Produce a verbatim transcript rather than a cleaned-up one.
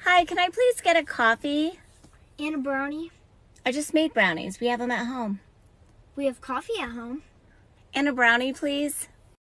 Hi, can I please get a coffee? And a brownie. I just made brownies. We have them at home. We have coffee at home. And a brownie, please.